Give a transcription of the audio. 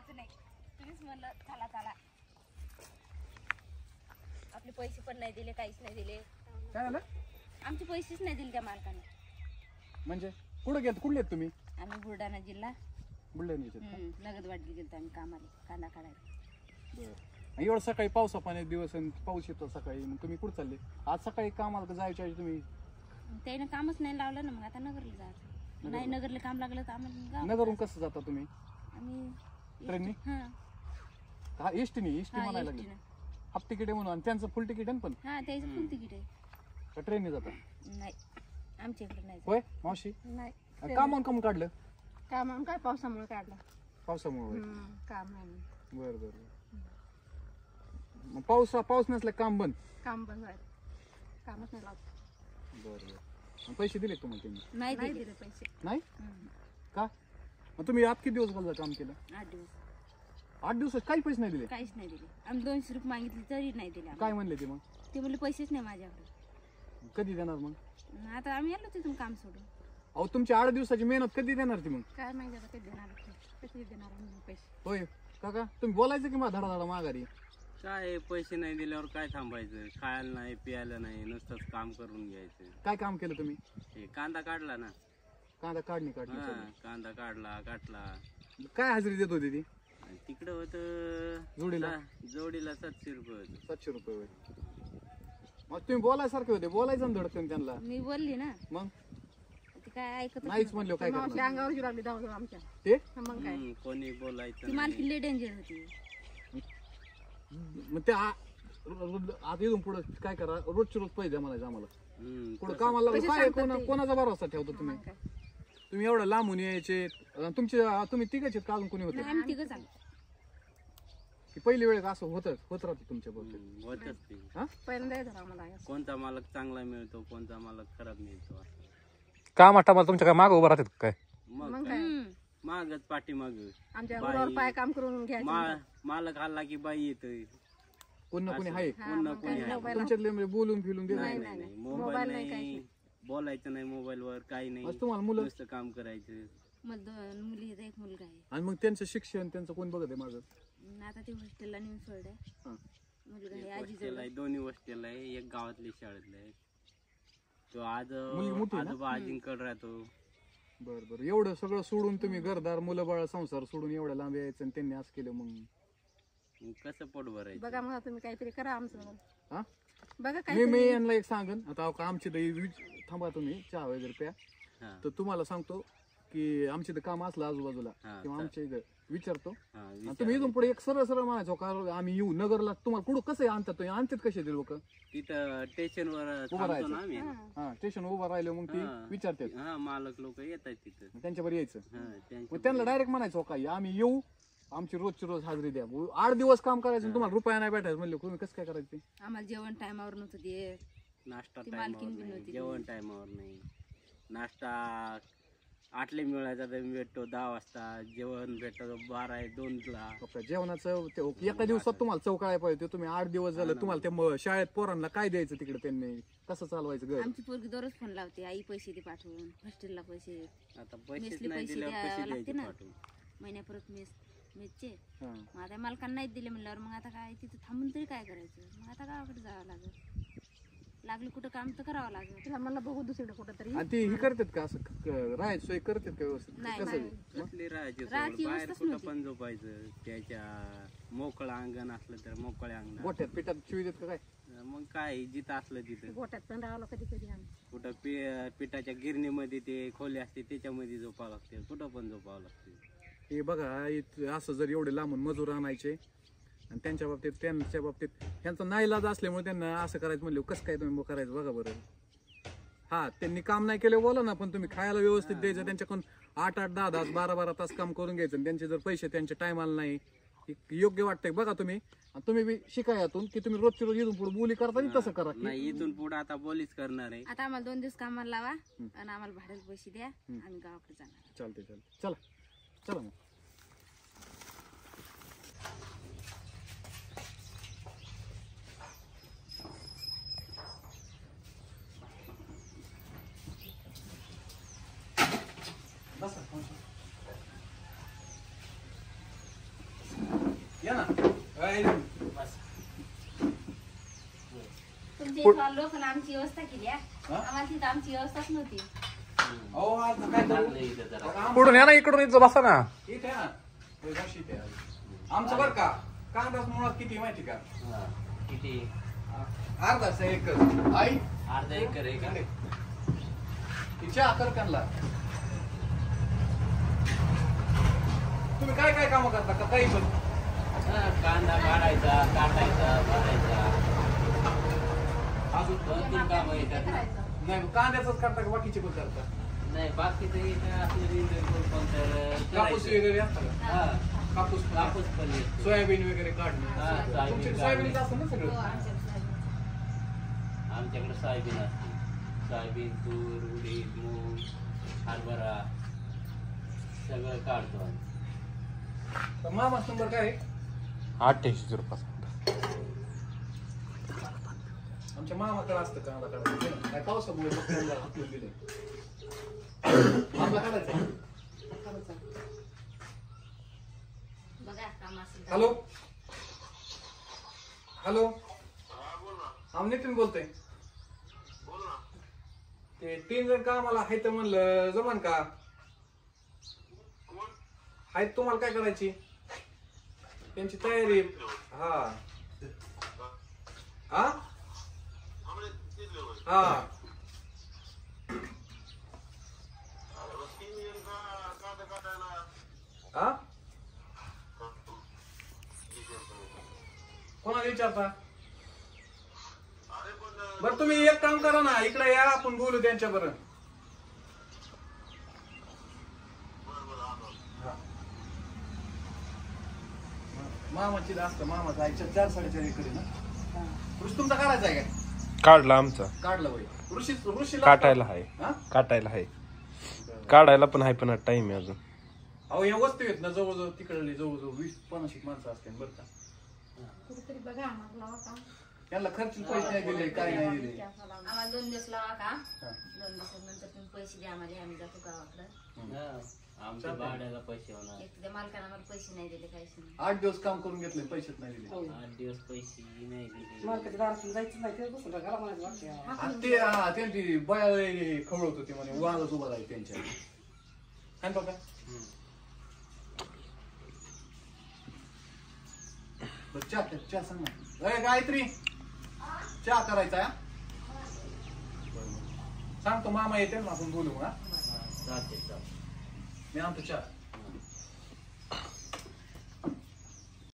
जायचं नाही. तुम्हीच म्हणलं चला चला. आपले पैसे पण नाही दिले, काहीच नाही दिले. काय झालं? आमचे पैसेच नाही दिले त्या मालकाने. म्हणजे कुठे गेले, कुठले आहेत तुम्ही? आम्ही बुलढाणा जिल्हा बुलढाण्याचे. नगदवाडीला गेलो आम्ही कामाला, कांदा काढायला. बरं. एवढं सकाळी पावसा पाण्यात दिवस आणि पाऊस येतो सकाळी, मग तुम्ही कुठे चालले? आज सकाळी कामाला जायच्या आधी तुम्ही? त्याने कामच नाही लावलं ना, मग आता नगरला जायचं. नाही नगरला काम लागलं तर आम्हाला नगरून कसं जाता तुम्ही? आम्ही ट्रेननी? हा एसटीने. एसटी म्हणायला लागली. हाफ तिकीट आहे म्हणून, आणि त्यांचं फुल तिकीट आहे पण. हा त्याचं फुल तिकीट आहे. का ट्रेनने जाता? नाही आमच्या इकडे नाही. होय मावशी? नाही काम काढलं? काम काय पावसामुळे काढलं. पावसामुळे? काम नाही. बरं बरं. मग पाऊस नसला काम बंद? काम बंद व्हायचं, कामच नाही लावत. बरं बरं. पैसे दिले तुम्हाला त्यांनी? नाही नाही दिले दिले पैसे. नाही का? मग तुम्ही आज किती दिवस काम केलं? 8 दिवस. 8 दिवसात काही पैसे नाही दिले? काहीच नाही दिले. आम्ही 200 रुपये मागितले तरी नाही दिले. काय म्हणले ते मग? ते म्हणले पैसेच नाही माझ्याकडे. कधी देणार मग? आता आम्ही आलो तिथून काम सोडून. अहो तुमची 8 दिवसाची मेहनत कधी देणार ती मग? काय माहिती आता कधी देणार, कधी देणार आम्ही पैसे. होय काका, तुम्ही बोलायचं की मला धडा माघारी? काय पैसे नाही दिल्यावर काय थांबायचं? खायला नाही, प्यायला नाही, नुसतंच काम करून घ्यायचं. काय काम केलं तुम्ही? हे कांदा काढला ना. कांदा काढणी हा, कांदा काढला. काय हजेरी देत होती ती? आणि तिकडं होतं जोडीला 700 रुपये होतं. 700 रुपये होय. मग तुम्ही बोलायसारखे होते, बोलायचं ना धडकन त्यांना. मी बोलली ना, मग ते काय ऐकत नाहीच म्हणले काय मावशी करणार? अंगावर लागली धावून आमच्या. ते मग काय कोणी बोलायचं ती मालकी लय डेंजर होती. मग ते आता इथून पुढे काय करा, रोजचे रोज पैसे द्या म्हणायचं आम्हाला. पुढे कामाला लागलं काय, कोणाचा भरोसा ठेवतो तुम्ही? तुम्ही एवढं लांबून यायचे. तुम्ही तिघच का अजून कोणी होते? आम्ही तिघच आलो. की पहिली वेळ असं होत राहतं तुमच्या बरोबर? होतच ते. पहिल्यांदा येतो आम्हाला. कोणता मालक चांगला मिळतो, कोणता मालक खराब मिळतो. काम आठवलं तुमच्या काय माग उभं राहतात काय? मग काय मागच पाठीमाग आमच्या घरावर पाय काम करून घ्यायचं. मालक हल्ला की बाई येतोय. कोण ना कोणी आहे कोणी तुमच्यातले, म्हणजे बोलून फिरून देत नाही. मोबाईल नाही, बोलायचं नाही मोबाईलवर, काही नाही. तुम्हाला मुलं? नुसतं काम करायचं. मला 2 मुली आहेत, 1 मुलगा आहे. आणि मग त्यांचं शिक्षण त्यांचं कोण बघत आहे माझं? आता ते हॉस्टेलला नेऊन सोडलंय. मुलगा आहे हॉस्टेल आहे, दोन्ही हॉस्टेल आहे. एक गावातली शाळेतला आहे. तो आज मोठी आहे ना? आजोबा आजींकडे राहतो. बरं एवढं सगळं सोडून तुम्ही घरदार, मुलं बाळ, संसार सोडून एवढ्या लांब यायचं आणि त्यांनी असं केलं, मग कसं पोट भरायचं? बघा मग तुम्ही काहीतरी करा आमचं. हा बघा मी यांना एक सांगन आता. आमची थांबा तुम्ही, चहा वगैरे प्या. तर तुम्हाला सांगतो की आमची तर काम असलं आजूबाजूला किंवा आमच्या इथं विचारतो. तुम्ही इथून पुढे एक सरळ म्हणायचो का आम्ही येऊ नगरला. तुम्हाला कुठं कसं आणतात, आणतात कसे ते लोक? तिथं स्टेशनवर उभं राहायचं. हा स्टेशन उभं राहिलं मग ती विचारतात. हा मालक लोक येतात तिथं, त्यांच्यावर यायचं. त्यांच्या मग त्यांना डायरेक्ट म्हणायचं काही आम्ही येऊ, आमची रोजची रोज हाजरी द्या. 8 दिवस काम करायचं, तुम्हाला रुपया नाही भेटायचं म्हणलं, तुम्ही कसं काय करायचं? आम्हाला जेवण टायमावर नव्हतं देत. नाश्ता ती टायमावर मालकीण बी नाही, नव्हती. जेवण टायमावर नाही. नाश्ता 8ला मिळायचा तर भेटतो 10 वाजता. जेवण भेटतो 12-2ला. जेवणाचं एका दिवसात तुम्हाला चौकाळ्या पाहिजे. तुम्ही 8 दिवस झालं तुम्हाला ते शाळेत पोरांना काय द्यायचं तिकडे, त्यांनी कसं चालवायचं घर? आमची पोरगी दररोज फोन लावते, आई पैसे दे पाठवून, हॉस्टेलला पैसे. आता पैसेच मेसले नाही पैसे दिल्यावर द्यावे कसे लागते द्यायचे ना पाठवून? महिन्या परत मेसचे. मग आता मालकांना नाही दिले म्हणल्यावर मग आता काय तिथं थांबून तरी काय करायचं? मग आता गावाकडे जावं लागलं कुठं काम तर करावं लागेल. तिला मला बघू दुसरीकडे कुठं तरी. आणि ती ही करतात का असं राहायची सोय करतात का व्यवस्थित? नाही, कसं कसली राहायची राहायची सोय? बाहेर व्यवस्थाच कुठं नव्हती. पण झोपायचं. त्याच्या मोकळं अंगण असलं तर मोकळ्या अंगणात. गोठ्यात पिठात शिवी देत का काय? मग काय जिथं असलं तिथं. गोट्यात पण राहिलो कधी कधी आम्ही. कुठं पिठाच्या गिरणीमध्ये ते खोली असते त्याच्यामध्ये झोपावं लागते. कुठं पण झोपावं लागते. हे बघा असं जर एवढे लांबून मजूर आणायचे आणि त्यांच्या बाबतीत त्यांचा नाईलाज असल्यामुळे त्यांना असं करायचं म्हणलं, कसं काय तुम्ही करायचं बघा बरं. हा त्यांनी काम नाही केलं बोला ना, पण तुम्ही खायला व्यवस्थित द्यायचं. त्यांच्याकडून 8-8, 10-10, 12-12 तास काम करून घ्यायचं. त्यांचे जर पैसे त्यांच्या टायमाला नाही, योग्य वाटतंय बघा. तुम्ही बी शिका यातून की तुम्ही रोजची रोज इथून पुढे बोली करता तसं करा. नाही इथून पुढे आता बोलीच करणार आहे. आता आम्हाला 2 दिवस कामाला लावा आणि आम्हाला भाड्याचे पैसे द्या, आम्ही गावाकडे जाणार. चालते चला मग. या ना काय तुमच्या इथं लोकांना आमची व्यवस्था केली आहे. हा? आम्हाला तिथं आमची व्यवस्थाच नव्हती. अहो आता काय चांगलं इथं जरा. करू पुढून या ना इकडून इथं बसा ना. इथे ना होय, बस इथे आहे. आमचं बरं का कांदाच मुळात किती माहिती का हा. किती अर्धा एकर आई अर्धा एकर आहे का? तिच्या आकर त्यांना तुम्ही काय काय काम करता का काही पण हा, कांदा काढायचा, काटायचा, भरायचा. अजून 2-3 कामं येतात ना. नाही कांद्याच करता का बाकीचे पण करता नाही बाकीचं इथं असलं तर कापूस करायचं. वगैरे असतं का हा, कापूस कापूस पण येतो. सोयाबीन वगैरे काढणे हा, सोयाबीन तुमची काढणे. सोयाबीनच असतं ना हो, सगळं आमच्याकडे सोयाबीन असते. सोयाबीन, तूर, उडीद, मूग, हरभरा सगळं काढतो आम्ही. तर मामाच नंबर काय आहे? 88 रुपये. आमच्या मामाकडे असतं कांदा काढायचं काय पावसामुळे मग त्यांना हाकलून दिले आपला काढायचा बघा काम असेल तर. हॅलो हॅलो आम नितीन बोलतोय ते 3 जण कामाला आहे तर म्हणलं जमान का आहेत तुम्हाला काय करायची त्यांची तयारी हा हा हा हा कोणाला विचारता बरं तुम्ही एक काम करा ना इकडे या आपण बोलू त्यांच्या बरं मामाची जास्त मामाचा आईच्या 4-4.5 एकर ना ऋषी तुमचा काढायचा आहे काय काढला आमचा. काढला होय ऋषी काटायला आहे. हा काटायला आहे. काढायला पण आहे पण टाइम आहे अजून. अहो या वस्तू आहेत ना जवळजवळ तिकडले जवळजवळ 20-50 माणसं असते बरं का कुठेतरी बघा आम्हाला लावा काम. त्यांना खर्च पैसे नाही दिले काय नाही दिले आम्हाला 2 दिवस लावा का हा. 2 दिवसानंतर तुम्ही पैसे द्या आम्हाला आम्ही जातो गावाकडं. हा, आमच्या भाड्याला पैसे होणार. एक तर त्या मालकानं आम्हाला पैसे नाही दिले काहीच नाही. 8 दिवस काम करून घेतले पैसेच नाही दिले 8 दिवस पैसे नाही दिले. मार्केट दारातून जायचं नाही ते दुसरं घरा म्हणायचं वाटतं. आणि ते हा त्यांची बया खवळत होती म्हणे वाजच उभा राहील त्यांच्या काय बघा चहा सांग ना अरे गायत्री चहा करायचा हा? सांगतो मामा येते ना आपण बोलू हा चालते चालते. मी आणतो चहा